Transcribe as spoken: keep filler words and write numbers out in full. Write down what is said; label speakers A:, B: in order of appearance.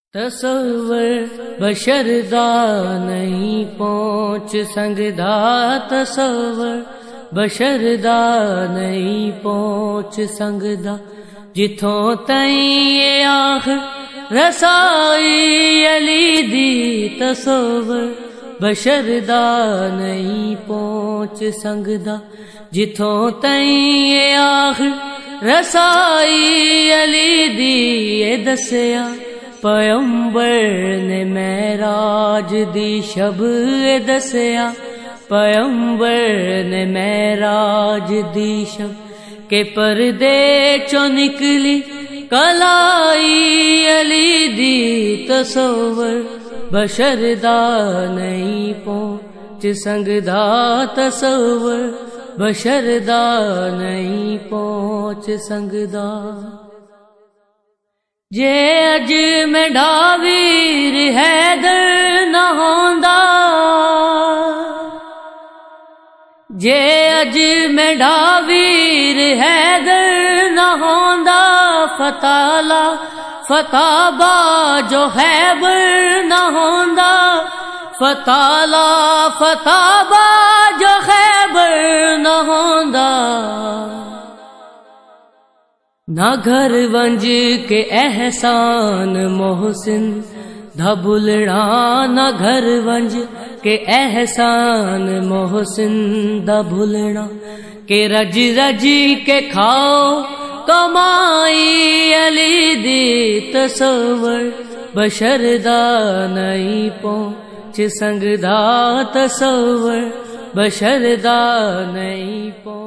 A: تصور بشر دا نہیں پہنچ سنگدا، تصور بشر دا نہیں پہنچ سنگدا، جتھوں تائیں آخر رسائی علی دی، تصور بشر دا نہیں پہنچ سنگدا، جتھوں تائیں آخر رسائی علی دی، اے دسیا پیغمبر نے معراج دی شب، اے دسیا پیغمبر نے معراج دی شب، کہ پردے چوں نکلی کلائی علی دی، تصور بشر دا نہیں پہنچ سنگدا، تصور بشر دا نہیں پہنچ سنگدا، جے اج میڈا ویر حیدر نہ ہوندا، جے اج میڈا ویر حیدر نہ ہوندا، فتح لا فتح با جو خیبر نہ ہوندا، فتح لا فتح با جو خیبر نہ ہوندا، نہ گھر ونج کے احسان محسن دا بھلنا، نہ گھر ونج کے احسان محسن دا بھلنا، کہ رج رج کے کھاؤ کمائی علی دی، تصور بشر دا نہیں پہنچ سنگدا، تصور بشر دا نہیں پہنچ